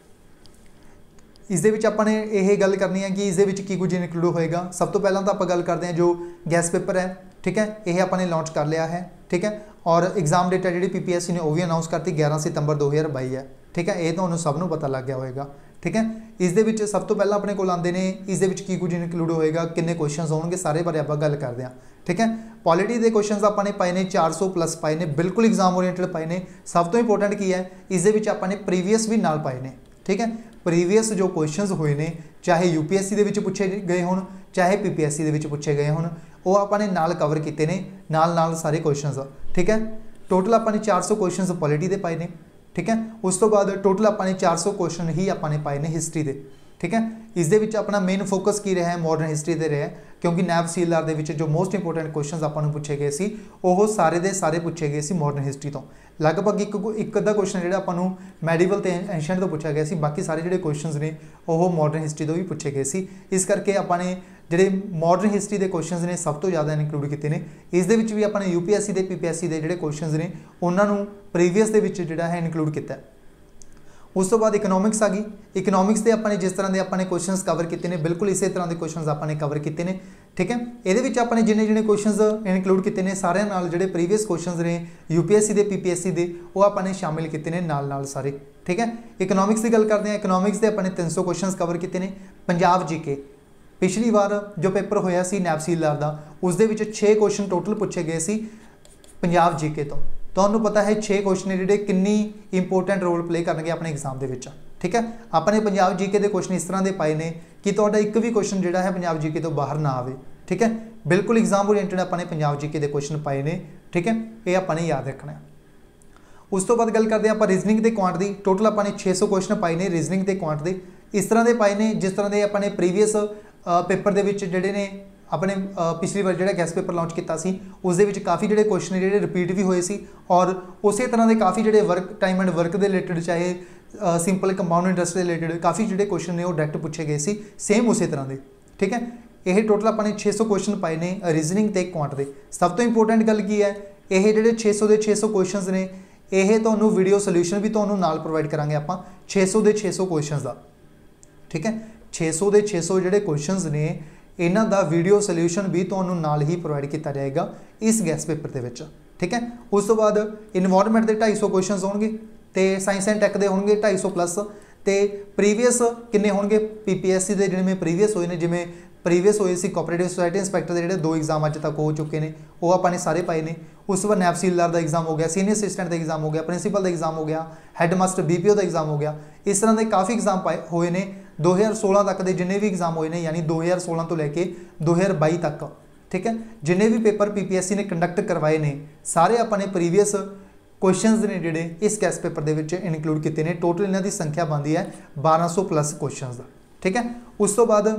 इस आपने यह गल करनी है कि इस की कुछ इनकलूड होएगा। सब तो पहला तो आप गल करते हैं जो गैस पेपर है, ठीक है, यह आपने लॉन्च कर लिया है, ठीक है। और एग्जाम डेट है जी PPSC ने वो भी अनाउंस करती 11 सितंबर 2022 है, ठीक है। ये तो सबनों पता लग गया होएगा, ठीक है। इस सब तो पहला अपने को आते हैं इस की कुछ इनकलूड होएगा, किन्ने क्वेश्चन होंगे सारे बारे आप गल करते हैं, ठीक है। पॉलिटी के क्वेश्चन आपने पाए ने 400 प्लस पाए ने, बिल्कुल एग्जाम ओरिएंटेड पाए ने। सब तो इंपोर्टेंट की है इस आपने प्रीवियस भी नाल पाए ने, ठीक है। प्रीवियस जो क्वेश्चन हुए हैं चाहे UPSC के पूछे गए हो चाहे PPSC के पूछे गए हो वो आपने नाल कवर किए हैं नाल सारे क्वेश्चन, ठीक है। टोटल आपने 400 क्वेश्चन पॉलिटी के पाए ने, ठीक है। उस तो बाद टोटल आपने 400 क्वेश्चन ही आपने पाए ने हिस्टरी के, ठीक है। इस अपना मेन फोकस की रहा है मॉडर्न हिस्टरी से रहा है, क्योंकि नैब तहसीलदार के जो मोस्ट इंपोर्टेंट क्वेश्चन आपको पूछे गए सी वो सारे के सारे पूछे गए सी मॉडर्न हिस्टरी तो। लगभग एक अद्धा क्वेश्चन जो आपको मैडिवल तो एंशियंट तो पूछा गया सी, बाकी सारे जो क्वेश्चन ने वो मॉडर्न हिस्टरी तो भी पूछे गए सी। इस करके आपने जोड़े मॉडर्न हिस्टरी के क्वेश्चन ने सब तो ज़्यादा इनकलूड किए हैं। इस भी अपने UPSC के PPSC के जोड़े क्वेश्चन ने उन्होंने प्रीवियस के जोड़ा है इनकलूड किया। उस तो बाद इकनॉमिक्स आ गई। इकनॉमिक्स के अपने जिस तरह के अपने क्वेश्चन कवर किए हैं बिल्कुल इस तरह के क्वेश्चन आपने कवर किए हैं, ठीक है। ये अपने जिन्हें क्वेश्चन इनकलूड किए हैं सारे जो प्रीवियस क्वेश्चन ने UPSC के PPSC के वो आपने शामिल किए हैं नाल सारे। ठीक है। इकोनॉमिक्स की गल करते हैं, इकोनॉमिक्स के अपने 300 क्वेश्चन कवर किए हैं। पंजाब जीके पिछली बार जो पेपर होया सी नैब सीलदार का, उस दे विच 6 क्वेश्चन टोटल पूछे गए सी पंजाब जीके तो तुहानू पता है 6 क्वेश्चन जिहड़े किन्नी इंपोर्टेंट रोल प्ले करनगे अपने एग्जाम दे विच, ठीक है। अपने पंजाब जीके के क्वेश्चन इस तरह के पाए ने कि तुहाडा एक भी क्वेश्चन जिहड़ा है पंजाब जीके तो बाहर ना आवे, ठीक है। बिल्कुल एग्जाम ओरिएंटेड अपने पंजाब जीके के क्वेश्चन पाए ने, ठीक है। ये अपने याद रखना है। उस तो बाद गल करते हैं आप रीजनिंग के क्वांट की। टोटल अपने 600 क्वेश्चन पाए ने रीजनिंग के क्वांट के, इस तरह के पाए ने जिस तरह के अपने प्रीवियस पेपर के जिहड़े ने अपने पिछली बार जो गैस पेपर लॉन्च किया उस काफ़ी जो क्वेश्चन जो रिपीट भी हुए सी और उस तरह के काफ़ी जो वर्क टाइम एंड वर्क के रिलेटेड चाहे सिंपल कंपाउंड इंटरस्ट के रिलेटेड काफ़ी जो क्वेश्चन ने वो डायरैक्ट पूछे गए सी सेम उस तरह के, ठीक है। यह टोटल अपने 600 क्वेश्चन पाए ने रीजनिंग ते क्वांट के। सब तो इंपोर्टेंट गल की है, ये जो 600 के 600 क्वेश्चन ने यह तो वीडियो सोल्यूशन भी तो नाल प्रोवाइड करांगे आप 600 के 600 क्वेश्चन का, ठीक है। 600 के 600 जोड़े क्वेश्चन ने इन्हों का वीडियो सोल्यूशन भी तो नाल ही प्रोवाइड किया जाएगा इस गैस पेपर के, ठीक है। उस तो बाद इन्वायरमेंट के 250 क्वेश्चन होंगे तो साइंस एंड टैक के होंगे 250 प्लस, तो प्रीवियस किन्ने होंगे PPSC के जिन्हें प्रीवियस होए ने, जिमें प्रीवियस होए सी कोऑपरेटिव सोसाइटी इंस्पैक्टर के जो 2 एग्जाम अज तक हो चुके हैं वो अपने सारे पाए ने। उस बाद नैब सीलदार का एग्जाम हो गया, सीनियर असिस्टेंट का एग्जाम हो गया, प्रिंसीपल का एग्जाम हो गया, हैडमास्टर BPO का एग्जाम हो गया। इस तरह के काफ़ी एग्जाम पाए हुए ने 2016 तक के जिन्हें भी एग्जाम होए ने, यानी 2016 तो लैके 2022 तक, ठीक है। जिन्हें भी पेपर PPSC ने कंडक्ट करवाए ने सारे अपने प्रीवियस क्वेश्चंस ने जिहड़े इस गैस पेपर के विच इनकलूड किए हैं। टोटल इन्हां दी संख्या बनती है 1200 प्लस क्वेश्चन का, ठीक है। उस तो बाद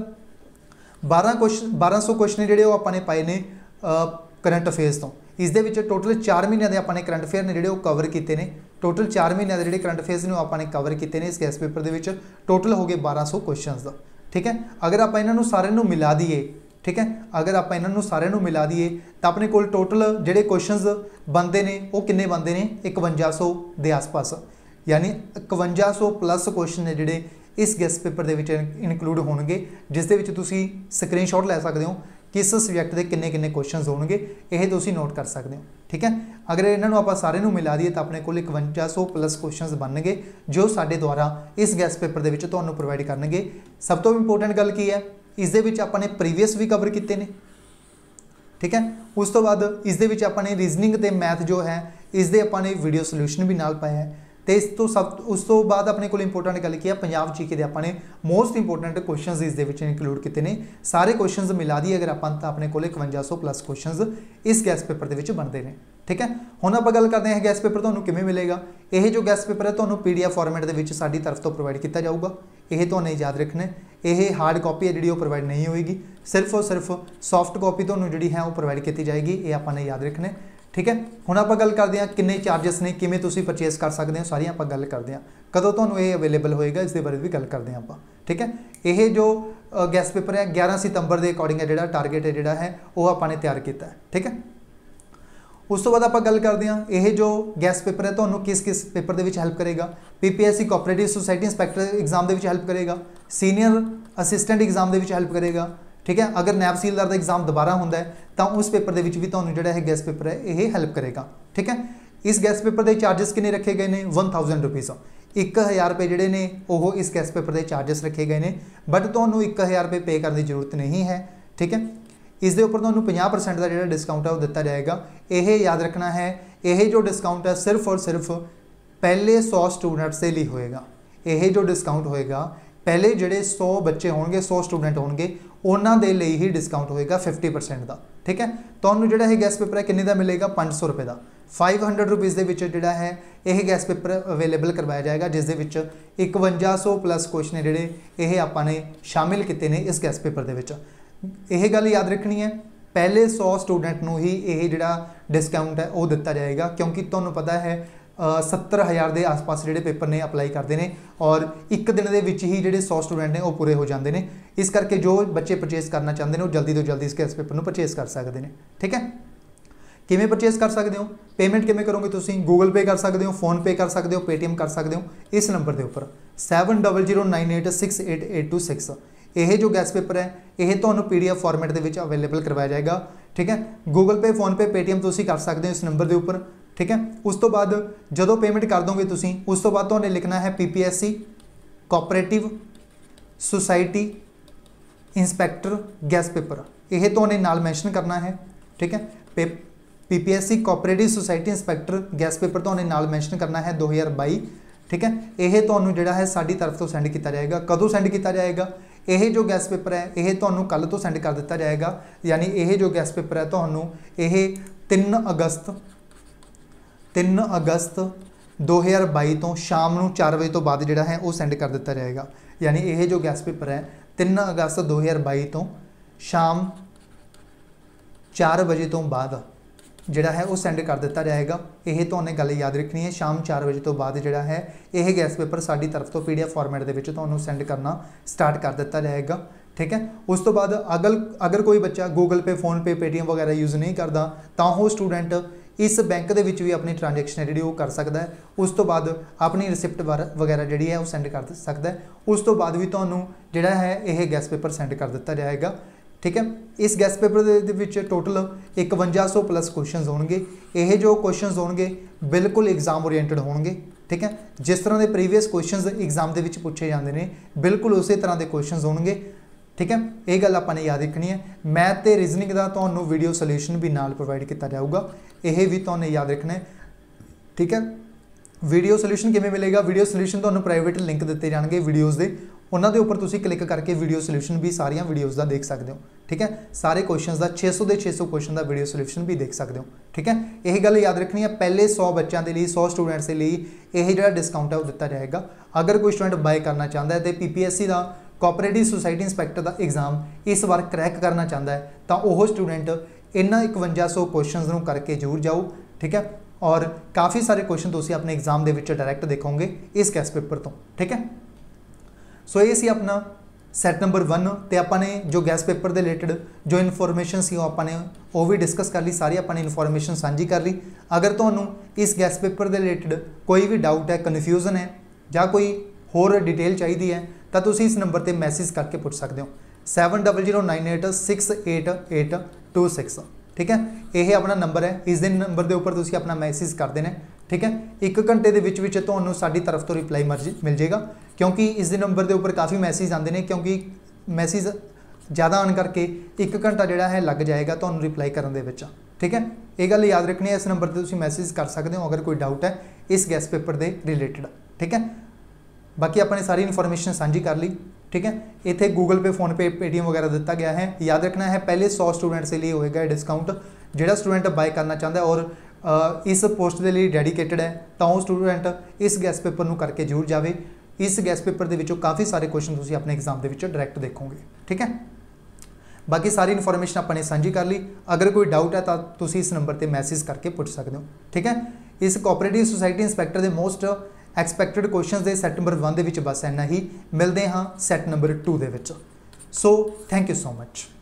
1200 क्वेश्चन जिहड़े वो अपने पाए ने करंट अफेयर्स तो। इस दे विच टोटल 4 महीनों के अपने करंट अफेयर ने जिहड़े वो कवर किए हैं। टोटल 4 महीनों के जिहड़े करंट अफेयर्स ने अपने कवर किए हैं इस गैस पेपर के विच। टोटल हो गए 1200 क्वेश्चन का, ठीक है। अगर आप इन्हों सारे मिला दिए, ठीक है, अगर आप इन्हों सारे मिला दिए तो अपने को टोटल जोड़े क्वेश्चन बनते हैं वो किन्ने बनते हैं 5100 के आस-पास, यानी 5100 प्लस क्वेश्चन ने जोड़े इस गैस पेपर के विच इनकलूड होंगे, जिस दे विच तुसी स्क्रीनशॉट लै सकते हो किस सबजैक्ट के किन्ने किन्ने क्वेश्चन होंगे, यह तुसी नोट कर सकते हो, ठीक है। अगर इन्हों आप सारे मिला दिए तो अपने को 5100 प्लस क्वेश्चन बनने जो साडे द्वारा इस गैस पेपर के तुहानूं प्रोवाइड करनगे। सब तो इंपोर्टेंट गल की है, इस दे विच अपने प्रीवियस भी कवर किए हैं, ठीक है। उस तो बाद इस दे विच अपने रीजनिंग ते मैथ जो है इस दे अपने वीडियो सोल्यूशन भी नाल पाया है। तो इस तो सब उस तो बाद अपने को इंपोर्टेंट गल की है पंजाब जीके के अपने मोस्ट इंपोर्टेंट क्वेश्चन इस दे विच इनकलूड किए हैं। सारे क्वेश्चन मिला दिए अगर आप अपने को 5100 प्लस क्वेश्चन इस गैस पेपर के विच बनते हैं, ठीक है। हुण आप गल करते हैं गैस पेपर तुहानूं किवें मिलेगा। यह जो गैस पेपर है तुहानूं PDF फॉर्मेट के विच साडी तरफ तो प्रोवाइड किया जाऊगा। यह तुहानूं याद रखना है, यह हार्ड कॉपी है जी प्रोवाइड नहीं होएगी, सिर्फ और सिर्फ सॉफ्ट कॉपी तुहानूं जिहड़ी है वो प्रोवाइड की जाएगी। ये आपने याद रखना है, ठीक है। हुण आप गल करते हैं किन्ने चार्जिस ने, किवें तुसीं परचेस कर सकते हो, सारी आप गल करते हैं। कदों तुहानूं ये अवेलेबल होएगा इस बारे भी गल करते हैं आप, ठीक है। यह जो गैस पेपर है 11 सितंबर के अकॉर्डिंग है जिहड़ा टारगेट है जिहड़ा है वो आपने तैयार किया है, ठीक है। उस तो बाद आप गल करते हैं यह जो गैस पेपर है तुहानूं किस किस पेपर के हेल्प करेगा। PPSC cooperative society inspector exam के हेल्प करेगा, सीनियर असिस्टेंट एग्जाम के हेल्प करेगा, ठीक है। अगर नैब सीलदार का एग्जाम दोबारा होंदा है तो उस पेपर के भी तुहानूं जिहड़ा है गैस पेपर है ये हेल्प करेगा, ठीक है। इस गैस पेपर के चार्जिस किन्ने रखे गए हैं 1000 रुपीज़, 1000 रुपये जोड़े ने वो इस गैस पेपर के चार्जिस रखे गए हैं। बट तुहानूं 1000 रुपये पे करने की जरूरत नहीं है, ठीक है। इस दे उपर तुहानूं 50% का जो डिस्काउंट है वो दिता जाएगा। यह याद रखना है, यह जो डिस्काउंट है सिर्फ और सिर्फ पहले 100 स्टूडेंट्स के लिए होएगा। यह जो डिस्काउंट होएगा पहले जोड़े 100 बच्चे होंगे, 100 स्टूडेंट होंगे, उन्होंने लिए ही डिस्काउंट होएगा 50% का, ठीक है। तुहानूं जिहड़ा है गैस पेपर है किन्ने का मिलेगा 500 रुपये का। 500 रुपीज़ के विच जिहड़ा है यह गैस पेपर अवेलेबल करवाया जाएगा, जिस दे विच 5100 प्लस क्वेश्चन जिहड़े यह आपने शामिल किए हैं इस गैस पेपर के विच। यह गल याद रखनी है, पहले 100 स्टूडेंट नूं ही यह जिहड़ा डिस्काउंट है वो दिता जाएगा, क्योंकि तुहानूं पता है 70,000 के आस-पास जोड़े पेपर ने अपलाई करते हैं और एक दिन के विच ही जोड़े 100 स्टूडेंट ने वो पूरे हो जाते हैं। इस करके जो बच्चे परचेस करना चाहते हैं वो जल्दी तो जल्दी इस गैस पेपर को परचेस कर सकते हैं, ठीक है। किवें परचेस कर सकते हो, पेमेंट किवें करोगे तुसीं, गूगल पे कर सकते हो, फोन पे कर सकते हो, पेटीएम कर सकते हो। इस नंबर के उपर 7009868826 यह जो गैस पेपर है यह तुहानूं PDF फॉर्मेट के विच अवेलेबल करवाया जाएगा, ठीक है। गूगल पे, फोन पे, पेटीएम तुसीं कर सकते हो इस नंबर के उपर। ठीक है। उस तो बाद जदों पेमेंट कर दोगे तुसीं उस तो बाद तुहानूं लिखना है PPSC cooperative society inspector guess paper, यह तुहानूं नाल मैंशन करना है, ठीक है। PPSC cooperative society inspector guess paper तुहानूं नाल मैंशन करना है 2022, ठीक है। यह तुहानूं जिहड़ा है साडी तरफ तो सेंड किया जाएगा। कदों सेंड किया जाएगा? यह जो गैस पेपर है यह तुहानूं कल तो सेंड कर दिता जाएगा, यानी यह जो गैस पेपर है तुहानूं यह 3 अगस्त 2022 तो शाम को 4 बजे तो बाद जिहड़ा है वो सेंड कर दिता जाएगा। यानी यह जो गैस पेपर है 3 अगस्त 2022 तो शाम 4 बजे तो बाद जिहड़ा है वो सेंड कर दिता जाएगा। यह तुहानूं गल याद रखनी है, शाम 4 बजे तो बाद जिहड़ा है यह गैस पेपर साडी तरफ तो PDF फॉर्मेट दे विच तुहानूं सेंड करना स्टार्ट कर दिता जाएगा, ठीक है। उस तो बाद अगर कोई बच्चा गूगल पे, फोन पे, पेटीएम वगैरह यूज़ नहीं करता तो वो स्टूडेंट इस बैंक के विच भी अपनी ट्रांजैक्शन जी कर सकता है। उस तो बाद अपनी रिसिप्ट वगैरह जी है वो सेंड कर सकता है। उस तो बाद भी तुहानूं जिहड़ा है यह गैस पेपर सेंड कर दिता जाएगा, ठीक है। इस गैस पेपर के विच टोटल 5100 प्लस क्वेश्चन होंगे। यह जो क्वेश्चन होंगे बिल्कुल एग्जाम ओरिएंटेड होंगे, ठीक है। जिस तरह के प्रीवियस क्वेश्चन एग्जाम के पूछे जाते हैं बिल्कुल उस तरह के क्वेश्चन होंगे, ठीक है। ये गल आपने याद रखनी है। मैथ ते रीजनिंग का तुहानूं वीडियो सोल्यूशन भी नाल प्रोवाइड किया जाऊगा, यह भी तुहानूं याद रखना है, ठीक है। वीडियो सोल्यूशन किवें मिलेगा? वीडियो सोल्यूशन तुहानूं प्राइवेट लिंक दिते जाणगे वीडियोज़ के, उन्होंने उपर तुसीं क्लिक करके वीडियो सोल्यूशन भी सारिया वीडियोज़ का देख सकते हो, ठीक है। सारे क्वेश्चन का 600 के 600 क्वेश्चन का वीडियो सोल्यूशन भी देख सकते हो, ठीक है। यही गल याद रखनी है, पहले 100 बच्चों के लिए 100 स्टूडेंट्स के लिए यह जो डिस्काउंट है वो दिता जाएगा। अगर कोई स्टूडेंट बाय करना चाहता है तो PPSC का कोऑपरेटिव सोसाइटी इंस्पैक्टर का एग्जाम इस बार क्रैक करना चाहता है तो वह स्टूडेंट इन्होंने 5100 क्वेश्चन करके जरूर जाओ, ठीक है। और काफ़ी सारे क्वेश्चन तुसीं अपने एग्जाम के डायरैक्ट देखोगे इस गैस पेपर तो, ठीक है। सो ये सी अपना सैट नंबर 1 तो आपने जो गैस पेपर के रिलेटेड जो इन्फॉर्मेशन सी आपने वो भी डिस्कस कर ली, सारी अपनी इन्फॉर्मेशन साझी कर ली। अगर तुहानूं इस गैस पेपर के रिलेटेड कोई भी डाउट है, कन्फ्यूजन है या कोई होर डिटेल चाहिए है तो तुसीं इस नंबर पर मैसेज करके पूछ सकते हो 7009868826, ठीक है। यह अपना नंबर है, इस दिन नंबर के उपर तुसीं अपना मैसेज कर देना, ठीक है। 1 घंटे के तुहानूं साडी तरफ तो रिप्लाई मिल जाएगा, क्योंकि इस नंबर के उपर काफ़ी मैसेज आते हैं, क्योंकि मैसेज ज़्यादा आने करके 1 घंटा जिहड़ा है लग जाएगा तुहानूं रिप्लाई करने दे विच, ठीक है। ये गल याद रखनी है, इस नंबर पर तुसीं मैसेज कर सकते हो अगर कोई डाउट है इस गैस पेपर के रिलेटेड, ठीक है। बाकी अपने सारी इन्फॉर्मेशन साझी कर ली, ठीक है। इत्थे गूगल पे, फोन पे, पेटीएम वगैरह दिता गया है। याद रखना है पहले 100 स्टूडेंट्स के लिए होएगा डिस्काउंट। जिहड़ा स्टूडेंट बाय करना चाहता है और इस पोस्ट के लिए डेडिकेटेड है तो वो स्टूडेंट इस गैस पेपर को करके जरूर जाए। इस गैस पेपर के विचों काफ़ी सारे क्वेश्चन तुसीं अपने एग्जाम के डायरैक्ट देखोगे, ठीक है। बाकी सारी इन्फॉर्मेशन अपने साझी कर ली। अगर कोई डाउट है तो तुसीं इस नंबर पर मैसेज करके पूछ सकते हो, ठीक है। इस कोऑपरेटिव सोसाइटी इंस्पैक्टर के मोस्ट एक्सपैक्टेड क्वेश्चन के सैट नंबर 1 के बस इन्ना ही। मिलते हाँ सैट नंबर 2 के। So thank you so much.